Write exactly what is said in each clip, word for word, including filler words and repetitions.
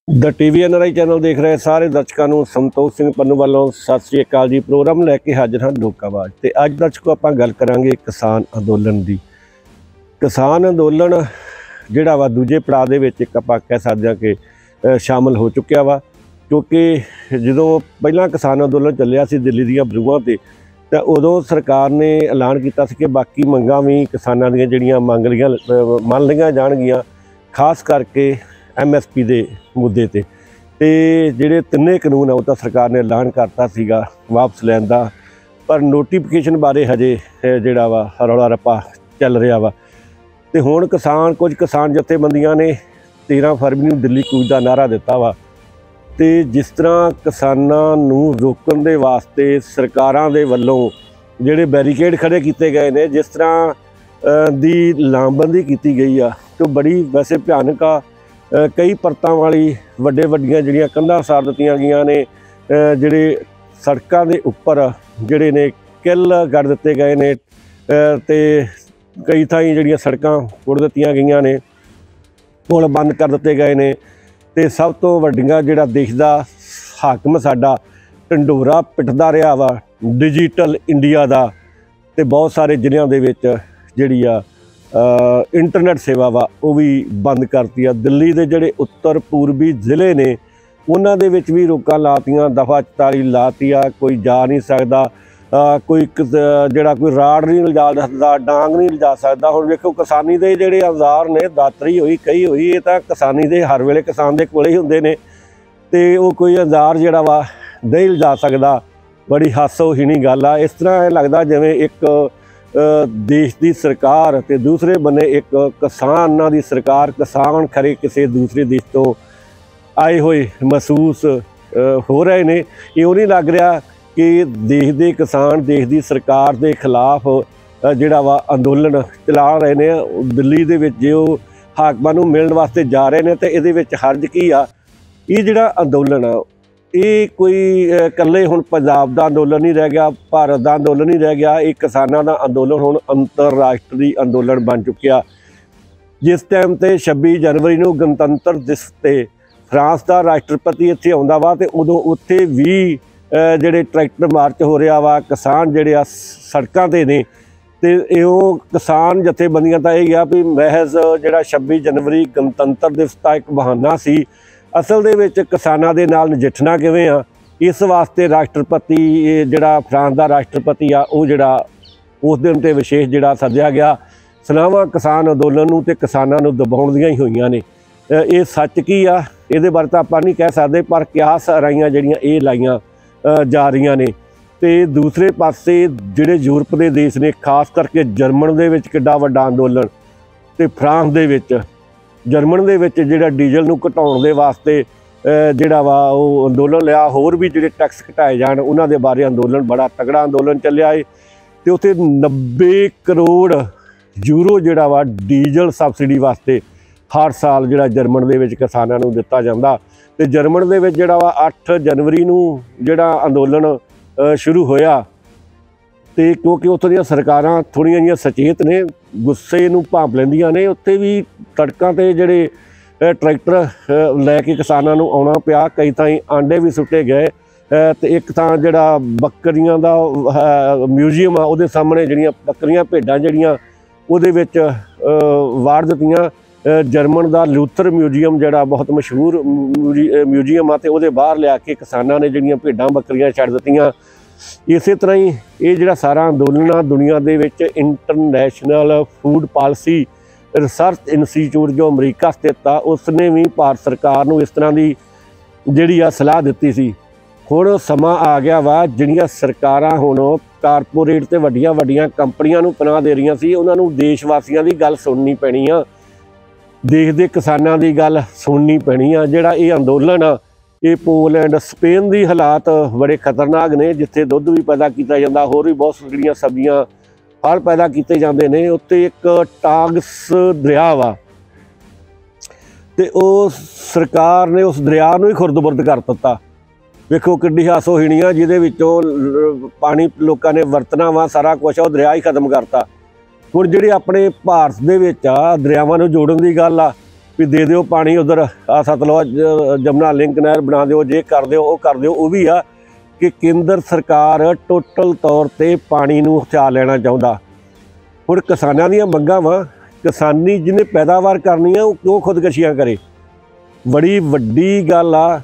The TV N R I channel देख रहे सारे दर्शकों को संतोष सिंह पन्नू वालों सत श्री अकाल जी। प्रोग्राम लैके हाजिर हाँ लोक आवाज़। तो अज दर्शकों आप गल करांगे किसान अंदोलन की। किसान अंदोलन जिहड़ा वा दूजे पड़ाव दे विच एक आपां कह सकते हैं कि शामिल हो चुकिया वा, क्योंकि जो पहला किसान अंदोलन चलिया सी दिल्ली दीयां बरूआं ते तो उदों सरकार ने ऐलान किया कि बाकी मंगां भी किसानां दीयां जिहड़ियां मंग लियां मन लियां जाणगियां, खास करके एम एस पी के मुद्दे ते ते जिहड़े तिन्ने कानून आ तो सरकार ने ऐलान करता सीगा वापस लैण दा, पर नोटिफिकेशन बारे हजे जिहड़ा वा रौला रप्पा चल रहा वा। ते हुण किसान कुछ किसान जथेबंदियां ने तेरह फरवरी नूं दिल्ली कूच दा नारा दिता वा। ते जिस तरह किसानां नूं रोकण दे वास्ते सरकारां दे वल्लों जिहड़े बैरीकेड खड़े किए गए ने, जिस तरह दी लामबंदी की गई आ, तो बड़ी वैसे भयानक आ। कई परतां वाली वड्डे वड्डियां जिहड़ियां कंधां साड़ दित्तियां गईयां ने, जिहड़े सड़कां दे उप्पर जिहड़े ने किल कर दित्ते गए ने, ते कई थाईं जिहड़ियां सड़कां पुड़ दित्तियां गईयां ने, पुल बंद कर दित्ते गए ने। ते सब तो वड्डियां जिहड़ा देश दा हाकम साडा ढंडोरा पिटदा रहा वा डिजिटल इंडिया दा, ते बहुत सारे जिलिਆਂ ਦੇ ਵਿੱਚ ਜਿਹੜੀ आ इंटरनेट सेवा वा वो भी बंद करती है। दिल्ली के जोड़े उत्तर पूर्वी जिले ने उन्होंने दे विच भी रोकां लातियां, दफा चताली लाती आ, कोई जा नहीं सकता, कोई जड़ा कोई राड़ नहीं लिजा सकता, डांग नहीं लिजा सकता। हुण देखो किसानी के जोड़े औजार ने, दातरी हुई कई हुई, ये तो किसानी के हर वेले किसान के कोल ही हुंदे ने, ते वो कोई औजार जिहड़ा वा नहीं लिजा सकता। बड़ी हासोहीणी गल आ। इस तरह लगता जिवें एक देश की सरकार ते दूसरे बने एक किसानां दी सरकार, किसान खरे किसी दूसरे देश तो आए हुए महसूस हो रहे ने। इउं नहीं लग रहा कि देश के किसान देश की सरकार के खिलाफ जिहड़ा वा अंदोलन चला रहे ने। दिल्ली दे विच जो हाकमां नूं मिलण वास्ते जा रहे ने, ते इहदे विच हर्ज की आ? ये जिहड़ा अंदोलन आ ये कोई कल्ले हुण पंजाब का अंदोलन नहीं रह गया, भारत का अंदोलन नहीं रह गया, एक किसानां दा अंदोलन हुण अंतरराष्ट्री अंदोलन बन चुकिया। जिस टाइम ते छब्बी जनवरी नूं गणतंत्र दिवस ते फ्रांस का राष्ट्रपति इत्थे आउंदा वा, ते उदों उत्थे भी जिहड़े ट्रैक्टर मार्च हो रहा वा, किसान जिहड़े आ सड़कां ते ने। ते इहो किसान जथेबंदियां तां इह आ भी महज जिहड़ा छब्बी जनवरी गणतंत्र दिवस दा एक बहाना सी, असल दे विच किसानां दे नाल नजिठना किवें आ, इस वास्ते राष्ट्रपति जिहड़ा फ्रांस का राष्ट्रपति आ वो जिहड़ा उस दिन ते विशेष जिहड़ा सद्दिया गया। सलाहां किसान अंदोलन नूं ते किसानां नूं दबाउण दीआं ही होईयां ने। ये सच की आ इहदे बारे तां आपां नहीं कह सकदे, पर कियास राइयां जिहड़ियां ये लाइयां जा रहीआं ने। ते दूसरे पासे जिहड़े यूरोप के देश ने, खास करके जर्मन दे विच किड्डा वड्डा अंदोलन, ते फ्रांस दे विच जर्मन दे विच जिहड़ा डीजल नूं घटाउण दे वास्ते जिहड़ा वा वो अंदोलन लिया, होर भी जिहड़े टैक्स घटाए जाण उन्हां दे बारे अंदोलन, बड़ा तगड़ा अंदोलन चलिया है। ते उत्थे नब्बे करोड़ यूरो जिहड़ा वा डीजल सबसिडी वास्ते हर साल जिहड़ा जर्मन दे विच किसानां नूं दित्ता जांदा। ते जर्मन दे विच जिहड़ा वा अठ जनवरी नूं जिहड़ा अंदोलन शुरू होया, ते क्योंकि उत्थों दी सरकारां थोड़ियां जिहियां सचेत ने, गुस्से नूं भांप लैंदियां ने, उत्थे भी सड़कां ते जिहड़े ट्रैक्टर लैके किसानां नूं आउणा पिया। कई थाईं आंडे भी सुट्टे गए, ते एक थां जिहड़ा बकरियां दा म्यूजियम आ उहदे सामने जिहड़ियां बकरियां भेड्डां जिहड़ियां उहदे विच वाड़ दित्तियां। जर्मन का लूथर म्यूजियम जिहड़ा बहुत मशहूर म्यूजियम आ, ते उहदे बाहर लिया के किसानां ने जिहड़ियां भेड्डां बकरियां छड्ड दित्तियां। इस तरह ही ये जिहड़ा सारा अंदोलन आ दुनिया दे विच international food policy research institute जो अमरीका स्थित आ, उसने भी भारत सरकार नूं इस तरह की जिहड़ी आ सलाह दित्ती सी। हुण समा आ गया वा जिहड़ियां सरकारां हुण कारपोरेट ते वड्डियां वड्डियां कंपनियां नूं पनाह दे रहीआं सी, उन्हां नूं देशवासियां दी गल सुननी पैणी आ, देश दे किसानां दी गल सुननी पैणी आ। जिहड़ा ये अंदोलन आ ये पोलैंड स्पेन की हालात बड़े खतरनाक ने, जिथे दुध भी पैदा किया जाता, होर भी बहुत सारियां सब्जियां फल पैदा किए जाते हैं। उत्ते एक टाग्स दरिया वा, ते उस सरकार ने उस दरिया नूं ही खुरद-बुरद कर दिता। वेखो किड्डी हासोहीणी आ, जिहदे विचों पानी लोकां ने वरतना वा, सारा कुछ वो दरिया ही खत्म करता। हुण जिहड़ी अपने भारत दे विच आ दरियावां नूं जोड़न दी गल आ, भी दे दिओ पानी उधर आ सतलुज जमुना लिंक नहर बना दिओ, जे कर दिओ वो कर दिओ। वो भी आ कि केंद्र सरकार टोटल तौर पर पानी नूं हथिया लेना चाहुंदा। हुण किसानां दीआं मंगां वा, किसानी जिन्हें पैदावार करनी है वो क्यों खुदकशियां करे। बड़ी वड्डी गल आ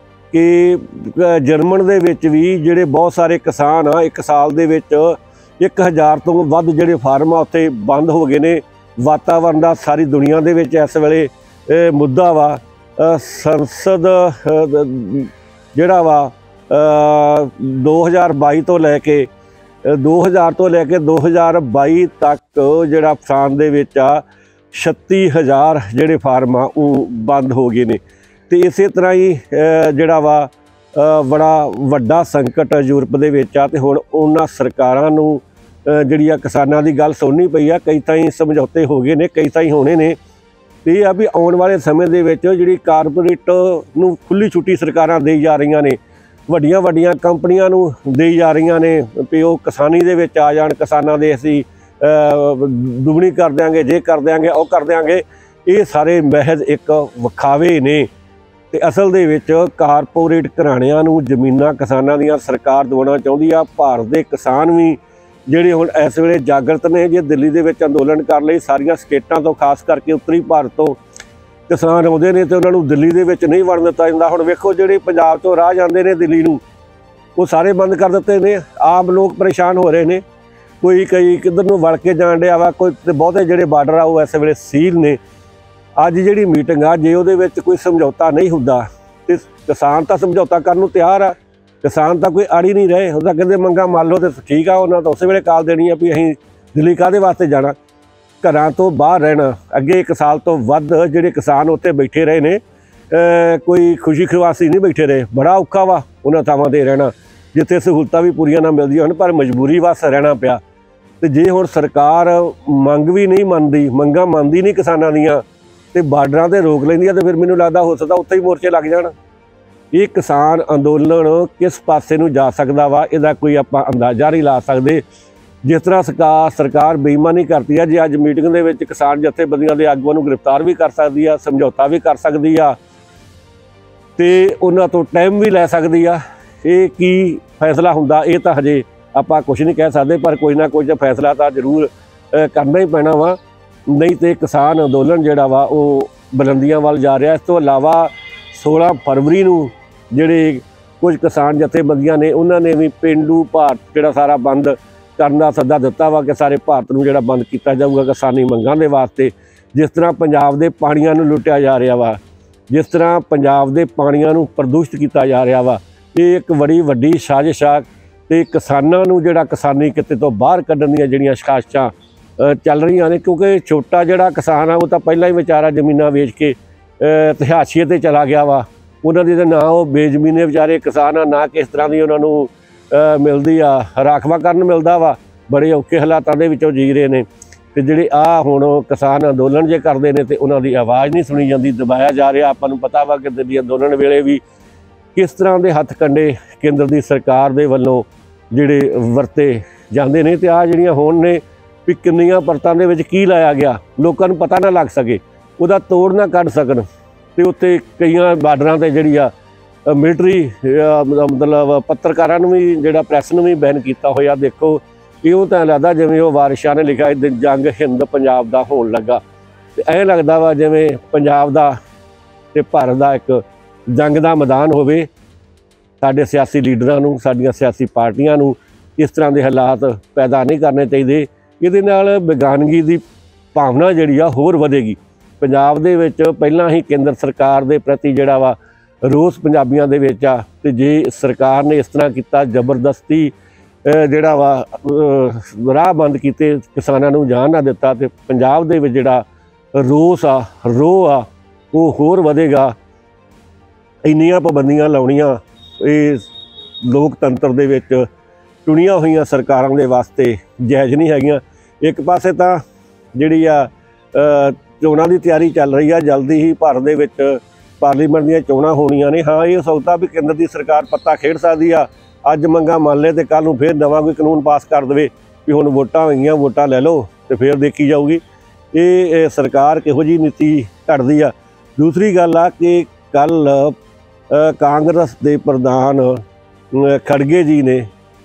कि जर्मन दे विच भी जिहड़े बहुत सारे किसान आ एक साल दे विच एक हज़ार तो वध जिहड़े फार्म आ उत्थे बंद हो गए ने। वातावरण का सारी दुनिया दे विच इस वेले मुद्दा वा। संसद जिहड़ा वा दो हज़ार बाई तो लैके दो हज़ार तो लैके दो हज़ार बाई तक जिहड़ा फसान दे विच आ छत्ती हज़ार जिहड़े फार्म आ वो बंद हो गए ने। तो इस तरह ही जिहड़ा वा बड़ा वड्डा संकट यूरोप दे विच आ। ते हुण उन्हां सरकारां नूं जिहड़ी आ किसानां दी गल सुननी पई आ। कई ताईं समझौते हो गए ने, कई ताईं होने ने। ते इह आ भी आउण वाले समय दे विच जिहड़ी कारपोरेट नूं खुली छुट्टी सरकारां देई जा रहीआं ने, वड्डियां वड्डियां कंपनियां नूं देई जा रहीआं ने भी वो किसानी दे विच आ जाण, किसानां दे असीं दुगणी कर देंगे, जे कर देंगे, वो कर देंगे। ये सारे महज एक विखावे ने। ते असल दे विच कारपोरेट घराणिਆਂ ਨੂੰ ਜ਼ਮੀਨਾਂ किसानां ਦੀਆਂ सरकार दवाउणा ਚਾਹੁੰਦੀ ਆ। ਭਾਰਤ ਦੇ किसान भी ਜਿਹੜੇ ਹੁਣ ਇਸ ਵੇਲੇ ਜਾਗਰਤ ਨੇ। ਜੇ ਦਿੱਲੀ ਦੇ ਵਿੱਚ ਅੰਦੋਲਨ ਕਰ ਲਈ ਸਾਰੀਆਂ ਸਟੇਟਾਂ ਤੋਂ, ਖਾਸ ਕਰਕੇ ਉੱਤਰੀ ਭਾਰਤ ਤੋਂ ਕਿਸਾਨ ਆਉਂਦੇ ਨੇ ਤੇ ਉਹਨਾਂ ਨੂੰ ਦਿੱਲੀ ਦੇ ਵਿੱਚ ਨਹੀਂ ਵੜਨ ਦਿੱਤਾ ਜਾਂਦਾ। ਹੁਣ ਵੇਖੋ ਜਿਹੜੇ ਪੰਜਾਬ ਤੋਂ ਰਾਹ ਜਾਂਦੇ ਨੇ ਦਿੱਲੀ ਨੂੰ ਉਹ ਸਾਰੇ ਬੰਦ ਕਰ ਦਿੱਤੇ ਨੇ। ਆਮ ਲੋਕ ਪਰੇਸ਼ਾਨ ਹੋ ਰਹੇ ਨੇ। ਕੋਈ ਕਈ ਕਿੱਧਰ ਨੂੰ ਵੜ ਕੇ ਜਾਣ ਡਿਆ ਵਾ, ਕੋਈ ਤੇ ਬਹੁਤੇ ਜਿਹੜੇ ਬਾਰਡਰ ਆ ਉਹ ਇਸ ਵੇਲੇ ਸੀਲ ਨੇ। ਅੱਜ ਜਿਹੜੀ ਮੀਟਿੰਗ ਆ ਜੇ ਉਹਦੇ ਵਿੱਚ ਕੋਈ ਸਮਝੌਤਾ ਨਹੀਂ ਹੁੰਦਾ ਤੇ ਕਿਸਾਨ ਤਾਂ ਸਮਝੌਤਾ ਕਰਨ ਨੂੰ ਤਿਆਰ ਆ। किसान तो कोई आड़ी नहीं रहे। वो कहते मंगा मान लो तो ठीक है, उन्होंने तो उस वे कॉल देनी है भी अं दिल्ली काहदे वास्ते जाना, घर तो बाहर रहना। अगे एक साल तो वध जिहड़े किसान उत्ते बैठे रहे ने, कोई खुशी खवासी नहीं बैठे रहे। बड़ा औखा वा उन्हां थावां ते रहना जिथे सहूलतां भी पूरियां ना मिलदियां होण, पर मजबूरी वास्ते रहना पिया। तो जे हुण सरकार मंग भी नहीं मनदी, मंगां मनदी नहीं किसानां दीआं ते बार्डरां ते रोक लैंदी आ, तो फिर मैनूं लगदा हो सकदा उत्थे ही मोर्चे लग जाण। ये किसान अंदोलन किस पासे नूं जा सकदा वा, इहदा कोई आपां अंदाज़ा नहीं ला सकदे। जिस तरह सरकार सरकार बेईमानी करती है, जे अज मीटिंग दे विच किसान जथेबंदियां दे आगूआं नूं गिरफ्तार भी कर सकदी आ, समझौता भी कर सकदी आ ते उन्हां तों टाइम भी लै सकदी आ। ये की फैसला हुंदा ये तां हजे आपां कुछ नहीं कह सकदे, पर कोई ना कोई फैसला तां जरूर करना ही पैना वा। नहीं तो किसान अंदोलन जिहड़ा वा वो बुलंदियां वल जा रहा। इस तों इलावा सोलह फरवरी नूं जिहड़े कुछ किसान जथेबंदियां ने उन्होंने भी पेंडू भारत जिहड़ा सारा बंद करने का सद्दा दिता वा कि सारे भारत नूं जिहड़ा बंद किया जाऊगा किसानी मंगां दे वास्ते। जिस तरह पंजाब दे पाणियां नूं लुटिया जा रहा वा, जिस तरह पंजाब दे पाणियां नूं प्रदूषित किया जा रहा वा, ये एक बड़ी वड्डी साजिश आ। ते किसानां नूं जिहड़ा किसानी किते तो बाहर कड्ढण दीआं जिहड़ियां साजिशां चल रही ने, क्योंकि छोटा जिहड़ा किसान आ वो तो पहला ही बेचारा जमीनां वेच के ते हाशिए ते चला गया वा। उन्होंने तो ना वो बेजमीने बेचारे किसान आ, ना किस तरह की उन्होंने मिलती आ राखवाकरण मिलता वा। बड़े औखे हालातों के विचों जी रहे हैं। तो जिहड़े आ हुण किसान अंदोलन जे करते हैं तो उन्हों की आवाज़ नहीं सुनी जाती, दबाया जा रहा। आपां नूं पता वा कि दिल्ली अंदोलन वेले भी किस तरह के हथ कंडे केंद्र की सरकार दे वल्लों जिहड़े वरते जाते हैं। तो आ जिहड़ियां हुण ने भी किन्नियां परतां दे विच की लाया गया, लोकां नूं पता ना लग सके, उहदा तोड़ ना कढ सकण। तो उत्ते कई बार्डरां ते जिहड़ी आ मिलटरी मतलब पत्रकारां नूं भी जिहड़ा प्रैस नूं भी बैन किया होया। देखो इउं तां लगदा जिवें वो वारिशां ने लिखा जंग हिंद पंजाब दा होण लगा। ते ऐ लगदा वा जिवें पंजाब दा ते भारत दा एक जंग दा मैदान होवे। साडे सियासी लीडरां नूं, साडीआं सियासी पार्टियां नूं इस तरह के हालात पैदा नहीं करने चाहिए। इहदे नाल बेगानगी दी भावना जिहड़ी आ होर वधेगी। पंजाब दे विच पहलां ही केंद्र सरकार दे प्रति जिहड़ा वा रोस पंजाबियां दे विच आ, ते जे सरकार ने इस तरह किया जबरदस्ती जिहड़ा वा राह बंद कीते, किसानां नूं जाण ना दिता, ते पंजाब दे विच जिहड़ा रोस आ रोह आ वो होर वधेगा। इन्नियां पाबंदियां लाउणियां ये लोकतंत्र दे विच चुणियां होईयां सरकारां दे वास्ते जायज़ नहीं हैगियां। एक पासे तां जिहड़ी आ चोणां की तैयारी चल रही है, जल्दी ही भारत दे विच पार्लीमेंट दीयां चोणां होणीआं ने। हाँ ये सोचता भी केंद्र की सरकार पत्ता खेड सकदी आ, अज मंगां मान ले तो कल नूं फिर नवां कोई कानून पास कर देवे भी हुण वोटां होईआं, वोटां लै लो तो फिर देखी जाऊगी। ये सरकार किहो जी नीति घड़दी आ। दूसरी गल आ कि कल कांग्रेस के प्रधान अ, खड़गे जी ने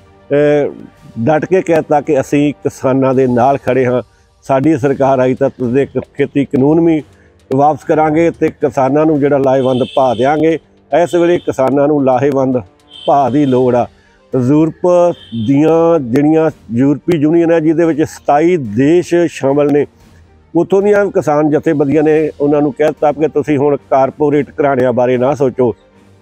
अ, डट के कहता कि असी किसानों के नाल खड़े हाँ, साडी सरकार आई तो तुझे खेती कानून भी वापस करांगे ते किसानों नूं जिहड़ा लाहेवंद भाव देंगे। इस वेले किसानों नूं लाहेवंद भाव की लोड़ आ। यूरोप दियां जिहड़ियां यूरोपी यूनीयन है जिहदे विच सताई देश शामिल ने, उत्थों दियां किसान जथेबंदियां ने उन्हां नूं कह दित्ता कि तुसीं हुण कारपोरेट घराणिਆਂ बारे ना सोचो,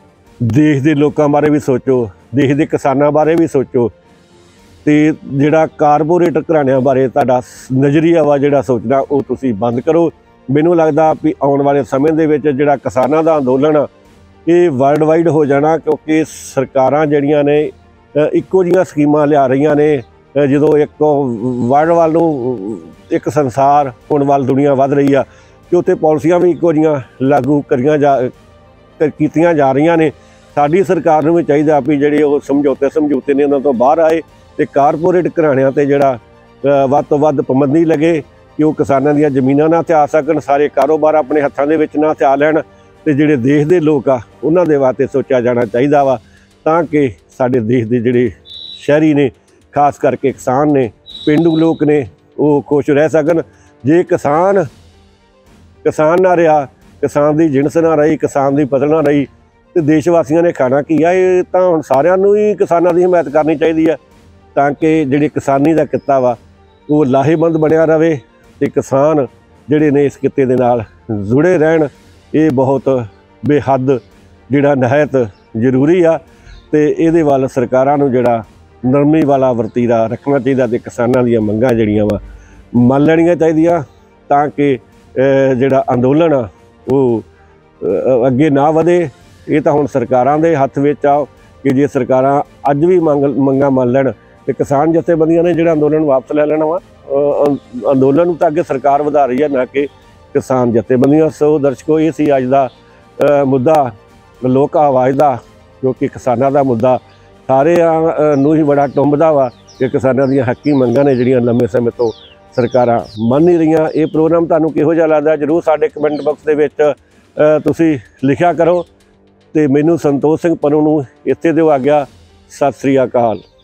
देश के लोगों बारे भी सोचो, देश के किसानों बारे भी सोचो, तो जिहड़ा कारपोरेट घराणिਆਂ बारे तुहाडा नज़रिया वा जिहड़ा सोचना वो तुसीं बंद करो। मैनूं लगदा भी आउण वाले समय दे विच जिहड़ा किसानां दा अंदोलन आ ये वर्ल्ड वाइड हो जाना, क्योंकि सरकारां जिहड़ियां ने इक्को जिहियां स्कीमां लिया रहीआं ने। जदों एक वर्ल्ड वाल नूं एक संसार होण वाल दुनिया वध रही आ कि उत्थे पॉलिसियां भी इक्को जिहियां लागू करियां जा कीतियां जा रहीआं ने। साडी सरकार नूं भी चाहीदा भी जिहड़े वो समझौते समझौते ने उन्हां तों बाहर आए ते कारपोरेट घराणिਆਂ ते जिहड़ा वध तों वध पाबंदी लगे कि वो किसानां दीयां ज़मीनां ना हथिया सकन, सारे कारोबार अपने हत्थां दे विच ना हथिया लैण ते जिहड़े देश दे लोक आ उन्हां दे वास्ते सोचिया जाना चाहीदा वा, तां कि साडे देश दे जिहड़े शहरी ने, खास करके किसान ने, पेंडू लोक ने, वो खुश रह सकन। जे किसान किसान ना रहा, किसान की जिणस ना रही, किसान की फसल ना रही तो देशवासियों ने खाना की है। ये तो हुण सारिआं नूं ही किसानां दी हिमायत करनी चाहिदी है, ताकि जिहड़ी किसानी का किता वा वो लाहेबंद बनिया रहे ते किसान जिहड़े ने इस किते दे नाल जुड़े रहन। ये बहुत बेहद जिहड़ा नहायत जरूरी आ ते इहदे वल सरकारां नूं जिहड़ा नरमी वाला वरतीरा रखना चाहिए ते किसानां दीयां मंगां जिहड़ियां वा मन लैणियां चाहीदियां, ताकि जिहड़ा अंदोलन आ वो अगे ना वधे। ये तो हुण सरकारां दे हत्थ विच आ कि जे सरकारां अज भी मंग मंगां मन लैण ते किसान जथेबंदियां ने जिहड़ा अंदोलन वापस लै लेना वा। अंदोलन नूं तां अगे सरकार वधा रही है, ना कि किसान जथेबंदियां। सो दर्शकों, ये सी अज दा मुद्दा लोक आवाज़ दा, क्योंकि किसानां दा मुद्दा सारे नूं ही बड़ा टुंबदा वा कि किसानां दीयां हक्की मंगां ने जिहड़ियां लंबे समय तो सरकारां मन नहीं रहीआं। ये प्रोग्राम तुहानूं किहो जिहा लगदा जरूर साडे कमेंट बॉक्स दे विच तुसीं लिखिया करो। ते मैनूं संतोष सिंह पन्नू नूं इत्थे दिओ आग्या। सत श्री अकाल।